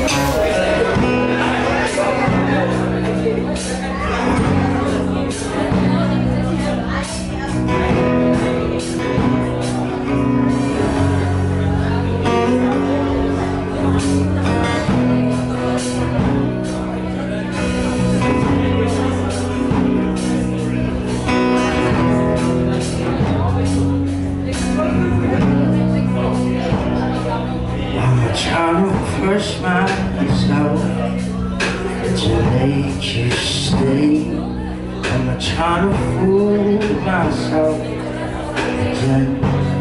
Trying to push myself to make you stay. I'm trying to fool myself again.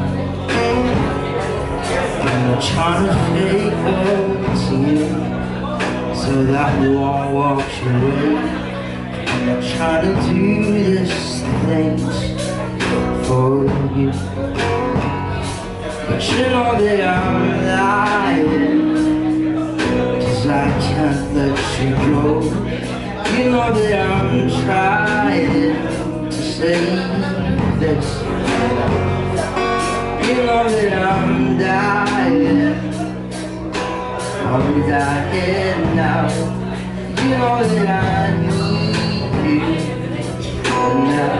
I'm trying to fake a tear so that we won't walk away. I'm trying to do these things for you, but you know that I'm lying, 'cause I can't let you go. You know that I'm trying to save this. You know that I'm dying. I'm dying now. You know that I need you now.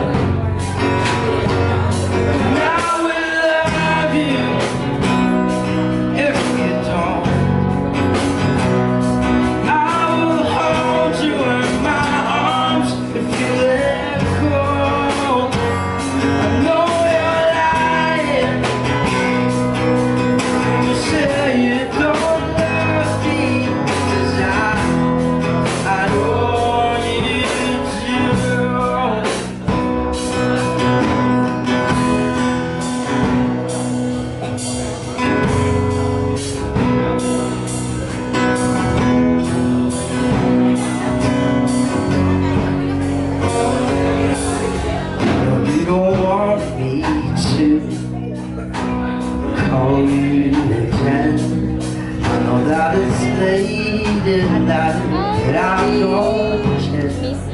That it's late in night, but I'm watching.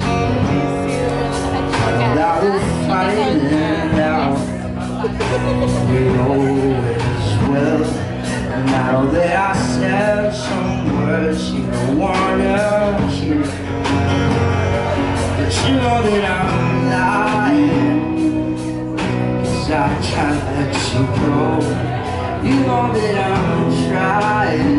That we're fighting now. We always will. And now that I said some words you don't wanna hear, but you know that I'm lying, 'cause I can't let you go. You know that I'm trying